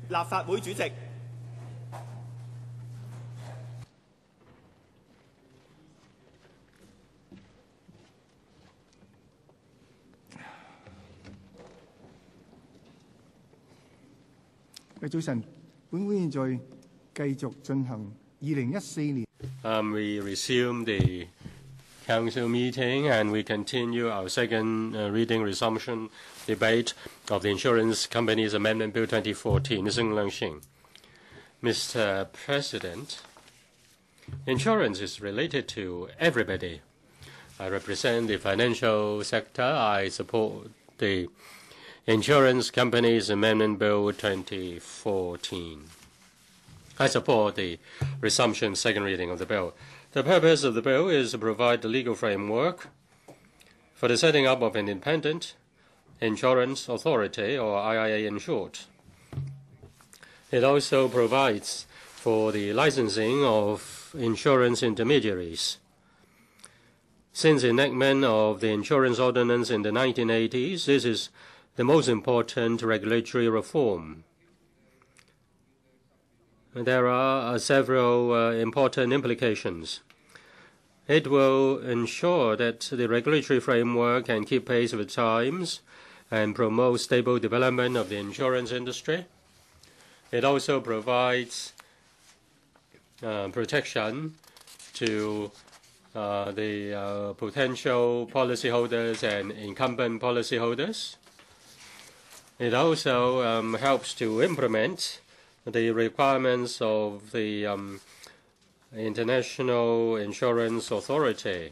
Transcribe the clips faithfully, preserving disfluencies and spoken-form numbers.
立法會主席。 早晨，本會現在繼續進行二零一四年。 Um, we resume the Council meeting and we continue our second uh, reading resumption debate of the Insurance Companies Amendment Bill twenty fourteen. Mister President, insurance is related to everybody. I represent the financial sector. I support the Insurance Companies Amendment Bill twenty fourteen. I support the resumption second reading of the bill. The purpose of the bill is to provide the legal framework for the setting up of an independent insurance authority, or I I A in short. It also provides for the licensing of insurance intermediaries. Since enactment of the insurance ordinance in the nineteen eighties, this is the most important regulatory reform. There are uh, several uh, important implications. It will ensure that the regulatory framework can keep pace with times and promote stable development of the insurance industry. It also provides uh, protection to uh, the uh, potential policyholders and incumbent policyholders. It also um, helps to implement the requirements of the um, International Insurance Authority,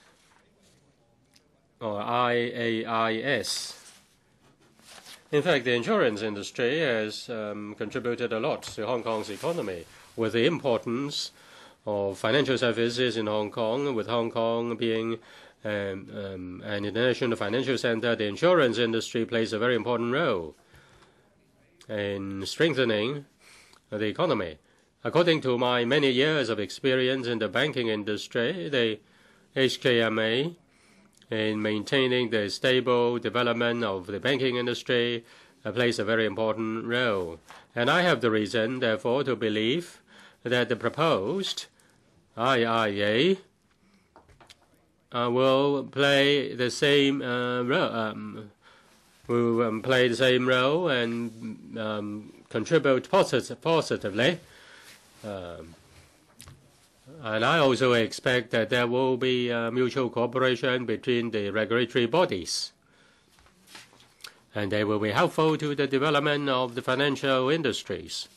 or I A I S. In fact, the insurance industry has um, contributed a lot to Hong Kong's economy, with the importance of financial services in Hong Kong, with Hong Kong being um, um, an international financial center. The insurance industry plays a very important role in strengthening the economy. According to my many years of experience in the banking industry, the H K M A, in maintaining the stable development of the banking industry, uh, plays a very important role. And I have the reason, therefore, to believe that the proposed I I A uh, will play the same uh, role, um, will um, play the same role and um, contribute posit positively. Um, and I also expect that there will be uh, mutual cooperation between the regulatory bodies, and they will be helpful to the development of the financial industries.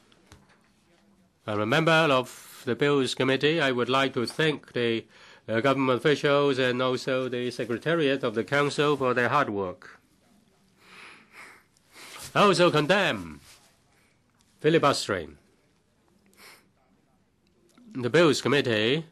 As a member of the Bills Committee, I would like to thank the uh, government officials and also the Secretariat of the Council for their hard work. I also condemn filibustering. The Bills Committee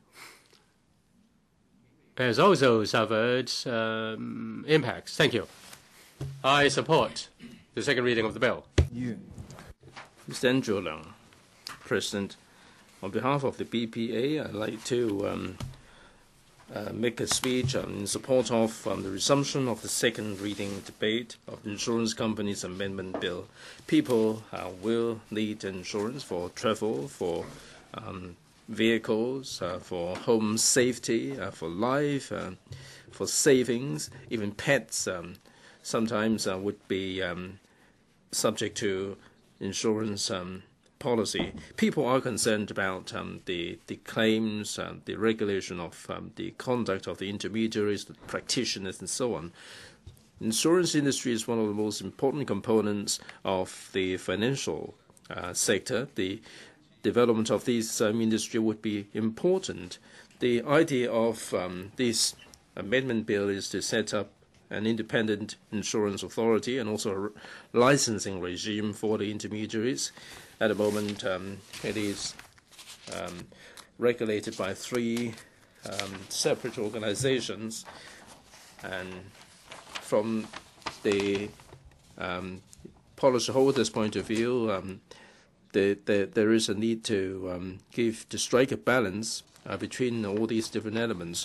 has also suffered um, impacts. Thank you. I support the second reading of the bill. Yeah. Mister Andrew Leung, President, on behalf of the B P A, I'd like to um, uh, make a speech um, in support of um, the resumption of the second reading debate of the Insurance Companies Amendment Bill. People uh, will need insurance for travel, for um, vehicles, uh, for home safety, uh, for life, uh, for savings, even pets um, sometimes uh, would be um, subject to insurance um, policy. People are concerned about um, the, the claims, uh, the regulation of um, the conduct of the intermediaries, the practitioners, and so on. Insurance industry is one of the most important components of the financial uh, sector. The development of this um, industry would be important. The idea of um, this amendment bill is to set up an independent insurance authority and also a licensing regime for the intermediaries. At the moment, um, it is um, regulated by three um, separate organizations, and from the um, policyholders' point of view, um, The, the, there is a need to um, give to strike a balance uh, between all these different elements.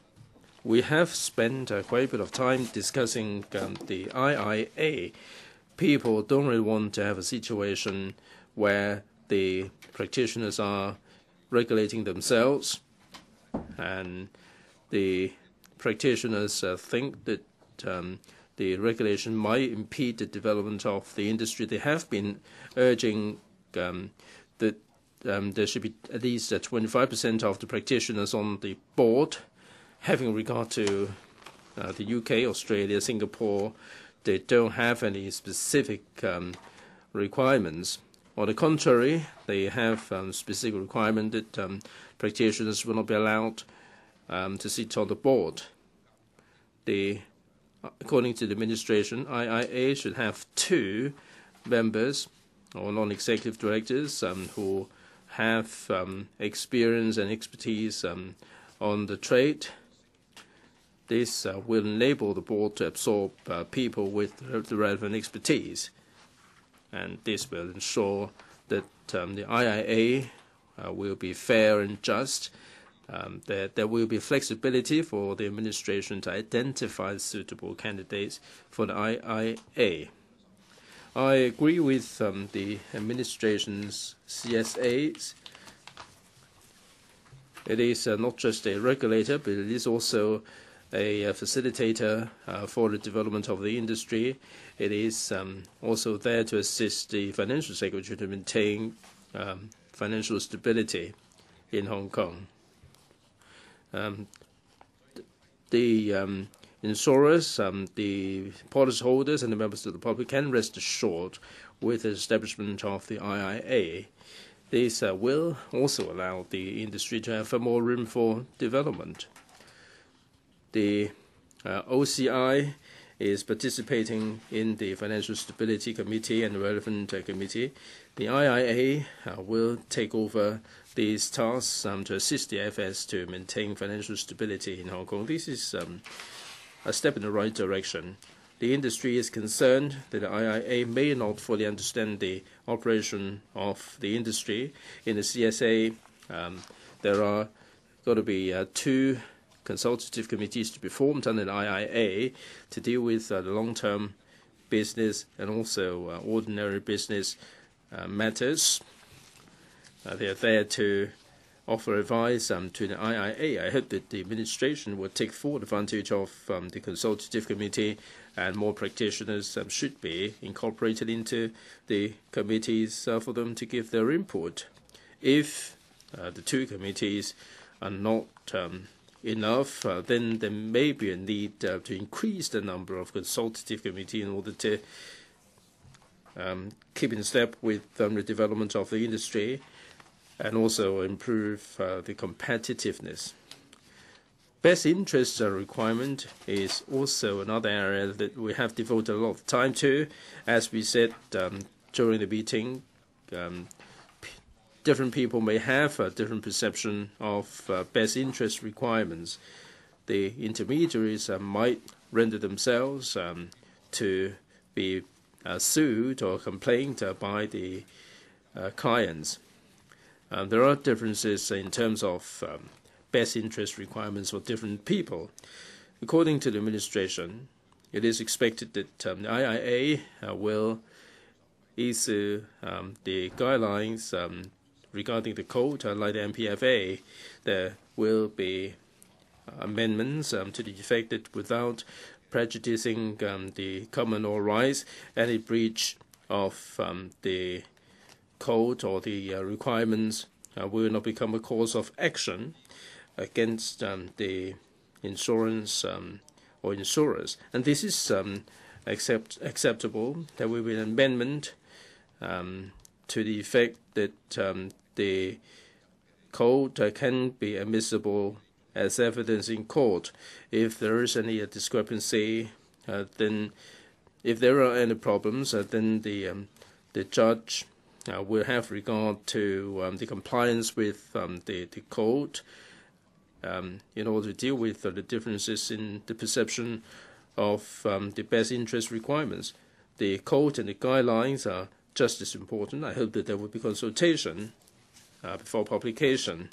We have spent uh, quite a bit of time discussing um, the I I A, people don't really want to have a situation where the practitioners are regulating themselves, and the practitioners uh, think that um, the regulation might impede the development of the industry. They have been urging um, that um, there should be at least uh, twenty-five percent of the practitioners on the board. Having regard to uh, the U K, Australia, Singapore, they don't have any specific um, requirements. On the contrary, they have um, specific requirement that um, practitioners will not be allowed um, to sit on the board. The, according to the administration, I I A should have two members or non-executive directors um, who have um, experience and expertise um, on the trade. This uh, will enable the board to absorb uh, people with the relevant expertise, and this will ensure that um, the I I A uh, will be fair and just, um, that there will be flexibility for the administration to identify suitable candidates for the I I A. I agree with um, the administration's C S As. It is uh, not just a regulator, but it is also a, a facilitator uh, for the development of the industry. It is um, also there to assist the financial secretary to maintain um, financial stability in Hong Kong. Um, the um, insurers, um, the policyholders, and the members of the public can rest assured with the establishment of the I I A. This uh, will also allow the industry to have more room for development. The uh, O C I is participating in the Financial Stability Committee and the relevant uh, committee. The I I A uh, will take over these tasks um, to assist the F S to maintain financial stability in Hong Kong. This is um, a step in the right direction. The industry is concerned that the I I A may not fully understand the operation of the industry. In the C S A, um, there are got to be uh, two consultative committees to be formed under the I I A to deal with uh, the long-term business and also uh, ordinary business uh, matters. Uh, they are there to offer advice um, to the I I A. I hope that the administration will take full advantage of um, the consultative committee, and more practitioners um, should be incorporated into the committees uh, for them to give their input. If uh, the two committees are not um, enough, uh, then there may be a need uh, to increase the number of consultative committees in order to um, keep in step with um, the development of the industry and also improve uh, the competitiveness. Best interest uh, requirement is also another area that we have devoted a lot of time to. As we said um, during the meeting, um, different people may have a different perception of uh, best interest requirements. The intermediaries uh, might render themselves um, to be uh, sued or complained uh, by the uh, clients. Uh, there are differences in terms of um, best interest requirements for different people. According to the administration, it is expected that um, the I I A uh, will issue um, the guidelines um, regarding the code, uh, like the M P F A. There will be amendments um, to the effect that without prejudicing um, the common law rights, any breach of um, the code or the uh, requirements uh, will not become a cause of action against um, the insurance um, or insurers. And this is um, accept, acceptable. There will be an amendment um, to the effect that um, the code uh, can be admissible as evidence in court. If there is any uh, discrepancy, uh, then if there are any problems, uh, then the um, the judge uh, will have regard to um, the compliance with um, the the code um, in order to deal with uh, the differences in the perception of um, the best interest requirements. The code and the guidelines are just as important. I hope that there will be consultation uh, before publication.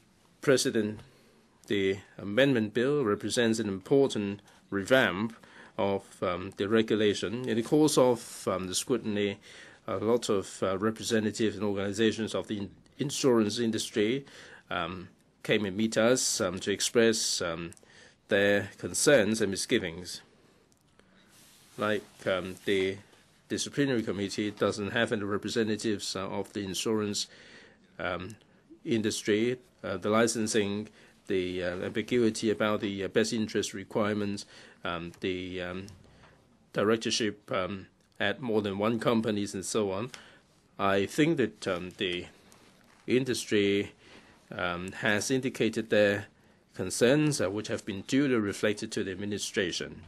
President, the amendment bill represents an important revamp of um, the regulation. In the course of um, the scrutiny, a lot of uh, representatives and organizations of the in insurance industry um, came and meet us um, to express um, their concerns and misgivings. Like um, the disciplinary committee doesn't have any representatives uh, of the insurance um, industry, uh, the licensing, the uh, ambiguity about the uh, best interest requirements, um, the um, directorship um, at more than one companies and so on. I think that um, the industry um, has indicated their concerns, uh, which have been duly reflected to the administration.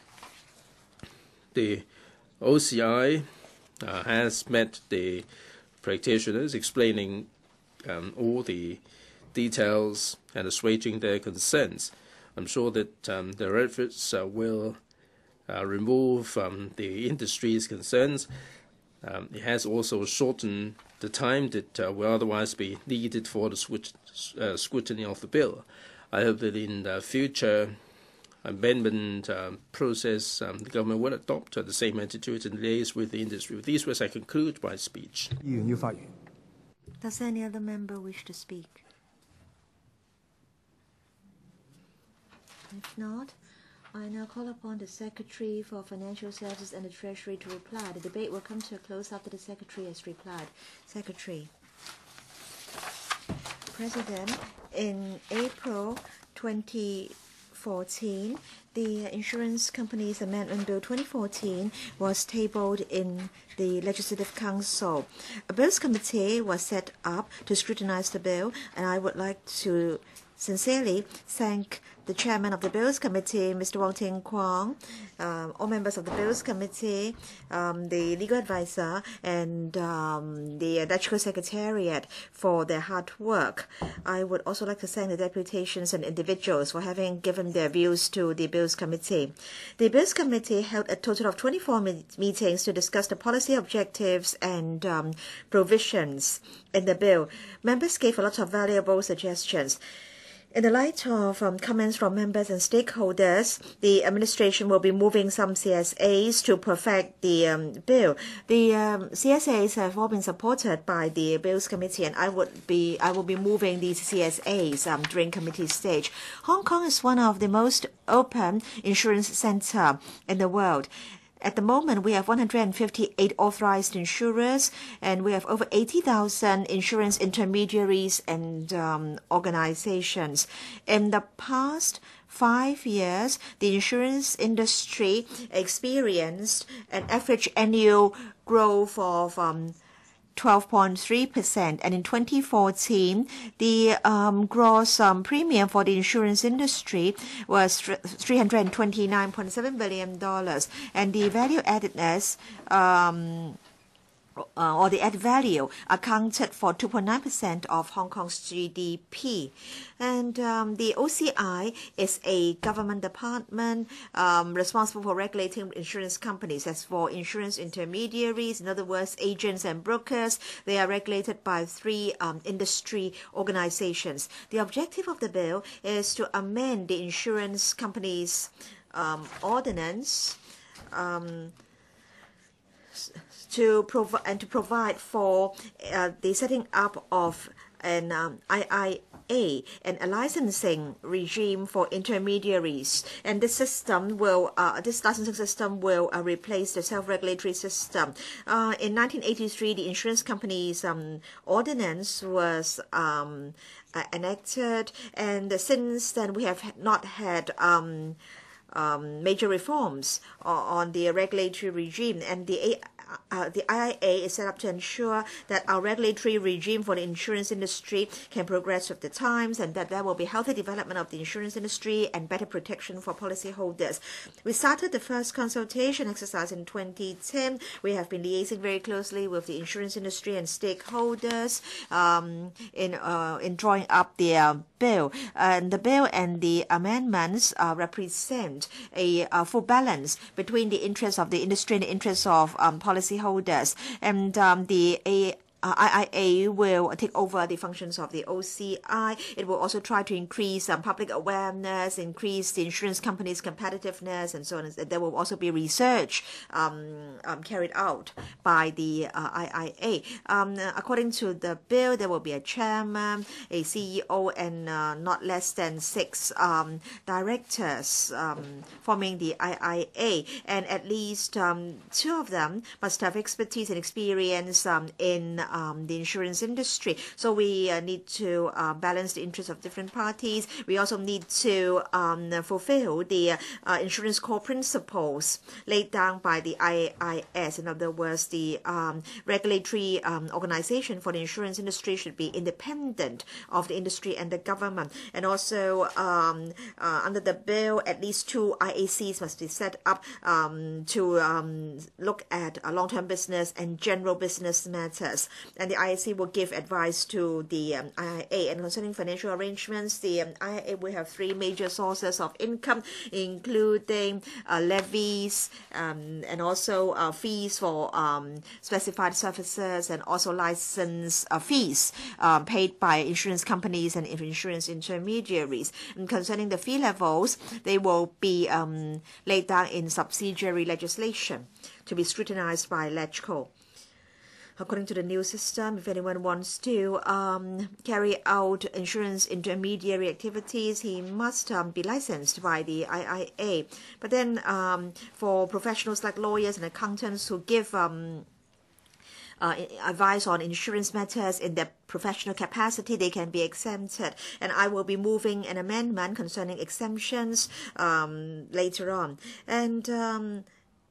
The O C I uh, has met the practitioners, explaining um, all the details and assuaging their concerns. I'm sure that um, their efforts uh, will uh, remove um, the industry's concerns. Um, it has also shortened the time that uh, will otherwise be needed for the uh, scrutiny of the bill. I hope that in the future amendment uh, process, um, the government will adopt uh, the same attitude and liaise with the industry. With these words, I conclude my speech. Does any other member wish to speak? If not, I now call upon the Secretary for Financial Services and the Treasury to reply. The debate will come to a close after the Secretary has replied. Secretary. President, in April twenty fourteen, the Insurance Companies Amendment Bill twenty fourteen was tabled in the Legislative Council. A Bills Committee was set up to scrutinize the bill, and I would like to sincerely thank the chairman of the Bills Committee, Mister Wong Ting-kwong, um, all members of the Bills Committee, um, the legal advisor, and um, the electrical secretariat for their hard work. I would also like to thank the deputations and individuals for having given their views to the Bills Committee. The Bills Committee held a total of twenty-four me meetings to discuss the policy objectives and um, provisions in the bill. Members gave a lot of valuable suggestions. In the light of um, comments from members and stakeholders, the administration will be moving some C S As to perfect the um, bill. The um, C S As have all been supported by the Bills Committee, and I would be I will be moving these C S As um, during committee stage. Hong Kong is one of the most open insurance centers in the world. At the moment, we have one hundred fifty-eight authorized insurers, and we have over eighty thousand insurance intermediaries and um, organizations. In the past five years, the insurance industry experienced an average annual growth of um, twelve point three percent, and in twenty fourteen, the um, gross um, premium for the insurance industry was three hundred twenty-nine point seven billion dollars, and the value addedness um, Uh, or the added value accounted for two point nine percent of Hong Kong's G D P. And um, the O C I is a government department um, responsible for regulating insurance companies. As for insurance intermediaries, in other words, agents and brokers, they are regulated by three um, industry organizations. The objective of the bill is to amend the insurance companies' um, ordinance um, to provide and to provide for uh, the setting up of an um, I I A and a licensing regime for intermediaries. And this system will, uh, this licensing system will uh, replace the self-regulatory system. Uh, in nineteen eighty-three, the insurance company's um, ordinance was um, uh, enacted, and since then we have not had um, um, major reforms on the regulatory regime, and the Uh, the I I A is set up to ensure that our regulatory regime for the insurance industry can progress with the times, and that there will be healthy development of the insurance industry and better protection for policyholders. We started the first consultation exercise in twenty ten. We have been liaising very closely with the insurance industry and stakeholders um, in uh, in drawing up the uh, bill. And the bill and the amendments uh, represent a uh, full balance between the interests of the industry and the interests of um, policyholders. And um, the A uh, I I A will take over the functions of the O C I. It will also try to increase um, public awareness, increase the insurance companies' competitiveness, and so on. There will also be research um, um, carried out by the uh, I I A. Um, according to the bill, there will be a chairman, a C E O, and uh, not less than six um, directors um, forming the I I A, and at least um, two of them must have expertise and experience um, in um, the insurance industry. So we uh, need to uh, balance the interests of different parties. We also need to um, fulfill the uh, insurance core principles laid down by the I I S. In other words, the um, regulatory um, organization for the insurance industry should be independent of the industry and the government. And also, um, uh, under the bill, at least two I A Cs must be set up um, to um, look at uh, long-term business and general business matters. And the I A C will give advice to the um, I I A. And concerning financial arrangements, the um, I I A will have three major sources of income, including uh, levies um, and also uh, fees for um, specified services, and also license uh, fees um, paid by insurance companies and insurance intermediaries. And concerning the fee levels, they will be um, laid down in subsidiary legislation to be scrutinized by LegCo. According to the new system, if anyone wants to um, carry out insurance intermediary activities, he must um, be licensed by the I I A. But then um, for professionals like lawyers and accountants who give um, Uh, advice on insurance matters in their professional capacity, they can be exempted. And I will be moving an amendment concerning exemptions um, later on. And um,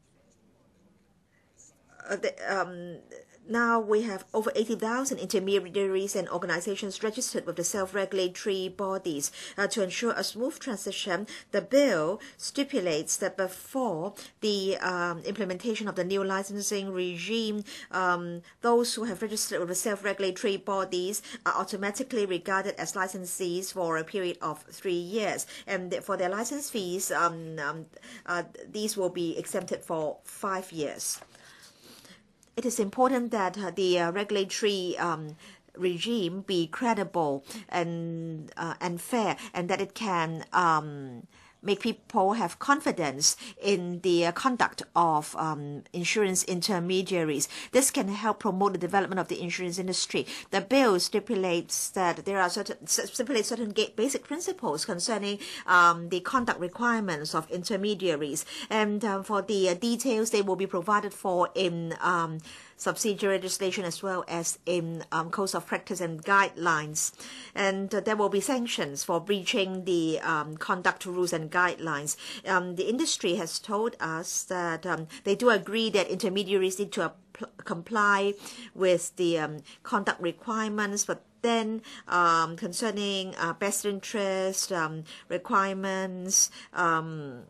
uh, the, um, now we have over eighty thousand intermediaries and organizations registered with the self-regulatory bodies. Uh, to ensure a smooth transition, the bill stipulates that before the um, implementation of the new licensing regime, um, those who have registered with the self-regulatory bodies are automatically regarded as licensees for a period of three years. And for their license fees, um, um, uh, these will be exempted for five years. It is important that uh, the uh, regulatory um, regime be credible and uh, and fair, and that it can um, make people have confidence in the uh, conduct of um, insurance intermediaries. This can help promote the development of the insurance industry. The bill stipulates that there are certain stipulates certain basic principles concerning um, the conduct requirements of intermediaries, and um, for the uh, details, they will be provided for in um, subsidiary legislation as well as in um, codes of practice and guidelines. And uh, there will be sanctions for breaching the um, conduct rules and guidelines. Um, the industry has told us that um, they do agree that intermediaries need to comply with the um, conduct requirements, but then um, concerning uh, best interest um, requirements, um,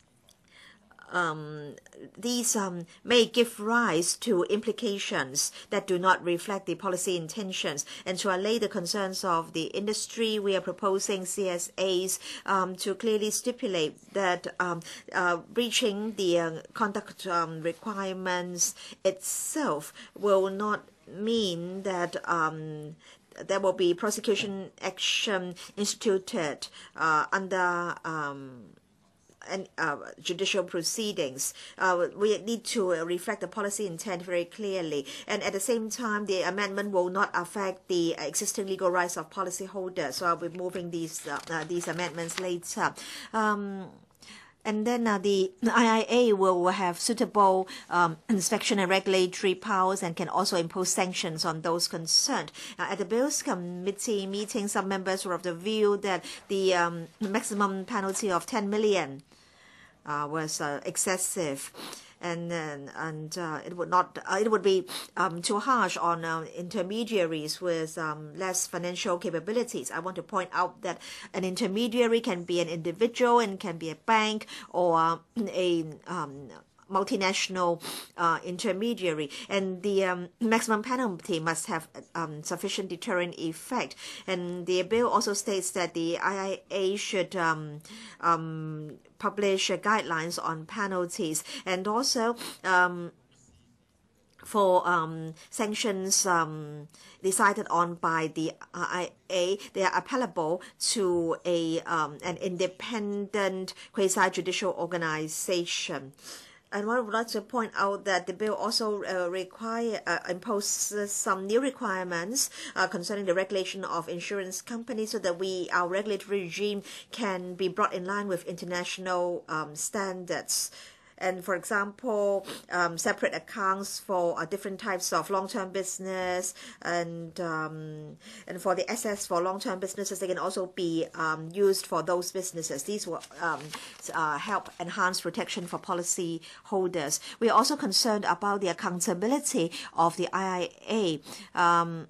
Um, these um, may give rise to implications that do not reflect the policy intentions. And to allay the concerns of the industry, we are proposing C S As um, to clearly stipulate that um, uh, breaching the uh, conduct um, requirements itself will not mean that um, there will be prosecution action instituted uh, under um, and uh, judicial proceedings. Uh, we need to uh, reflect the policy intent very clearly, and at the same time, the amendment will not affect the existing legal rights of policyholders. So I'll be moving these uh, uh, these amendments later. Um, And then uh, the I I A will have suitable um, inspection and regulatory powers and can also impose sanctions on those concerned. Uh, at the Bills Committee meeting, some members were of the view that the um, maximum penalty of ten million uh, was uh, excessive. And and, and uh, it would not. Uh, it would be um, too harsh on uh, intermediaries with um, less financial capabilities. I want to point out that an intermediary can be an individual and can be a bank or a um, multinational uh, intermediary, and the um, maximum penalty must have um, sufficient deterrent effect. And the bill also states that the I I A should um, um, publish uh, guidelines on penalties, and also um, for um, sanctions um, decided on by the I I A, they are applicable to a um, an independent quasi-judicial organization. And I would like to point out that the bill also uh, require uh, imposes some new requirements uh, concerning the regulation of insurance companies, so that we our regulatory regime can be brought in line with international um, standards. And for example, um, separate accounts for uh, different types of long-term business, and um, and for the assets for long-term businesses, they can also be um, used for those businesses. These will um, uh, help enhance protection for policy holders. We are also concerned about the accountability of the I I A. Um,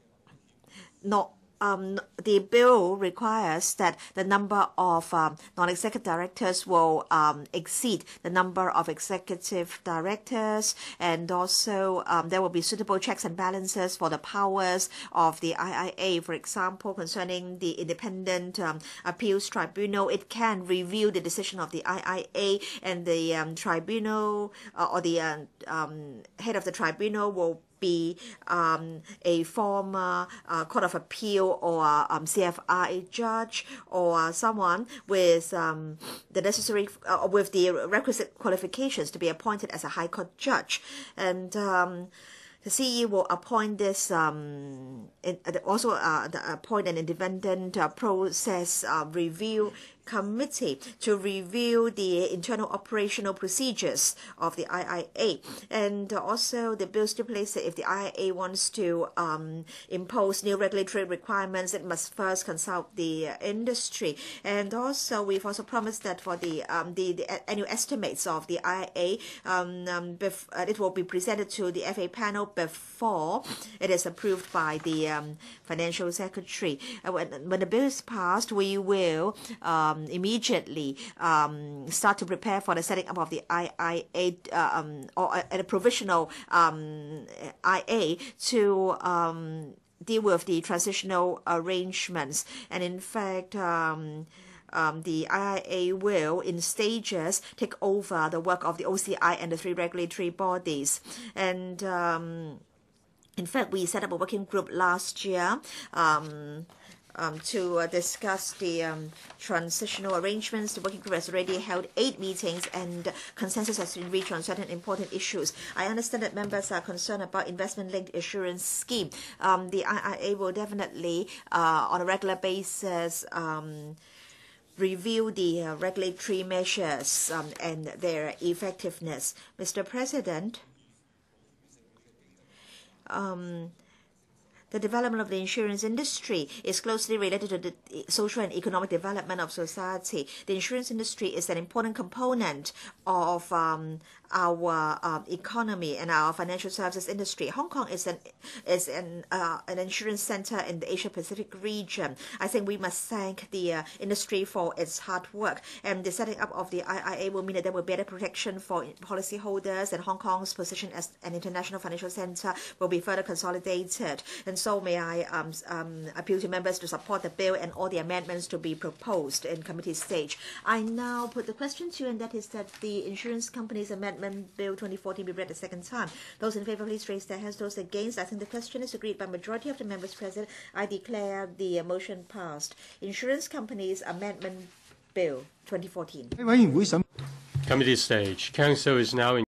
not Um, the bill requires that the number of um, non-executive directors will um, exceed the number of executive directors, and also um, there will be suitable checks and balances for the powers of the I I A. For example, concerning the independent um, appeals tribunal, it can review the decision of the I I A, and the um, tribunal uh, or the uh, um, head of the tribunal will be um, a former uh, Court of Appeal or um, C F I judge, or someone with um, the necessary uh, with the requisite qualifications to be appointed as a High Court judge. And um, the C E will appoint this um, in, also uh, appoint an independent uh, process uh, review committee to review the internal operational procedures of the I I A. And also the bill stipulates that if the I I A wants to um, impose new regulatory requirements, it must first consult the uh, industry. And also we've also promised that for the um, the, the annual estimates of the I I A, um, um, bef- uh, it will be presented to the F A panel before it is approved by the um, financial secretary. Uh, when, when the bill is passed, we will um, immediately um, start to prepare for the setting up of the I I A uh, um, or uh, a provisional um, I A to um, deal with the transitional arrangements. And in fact, um, Um, the I I A will, in stages, take over the work of the O C I and the three regulatory bodies. And um, in fact, we set up a working group last year um, um, to uh, discuss the um, transitional arrangements. The working group has already held eight meetings, and consensus has been reached on certain important issues. I understand that members are concerned about investment-linked insurance scheme. Um, the I I A will definitely, uh, on a regular basis, um, review the uh, regulatory measures um, and their effectiveness. Mister President, um, the development of the insurance industry is closely related to the social and economic development of society. The insurance industry is an important component of um, our uh, economy and our financial services industry. Hong Kong is an is an uh, an insurance center in the Asia Pacific region. I think we must thank the uh, industry for its hard work. And the setting up of the I I A will mean that there will be better protection for policyholders, and Hong Kong's position as an international financial center will be further consolidated. And so may I um, um, appeal to members to support the bill and all the amendments to be proposed in committee stage. I now put the question to you, and that is that the Insurance Companies Amendment Bill twenty fourteen be read the second time. Those in favour, please raise their hands. Those against, I think the question is agreed by majority of the members present. I declare the motion passed. Insurance Companies Amendment Bill twenty fourteen. Committee stage. Council is now in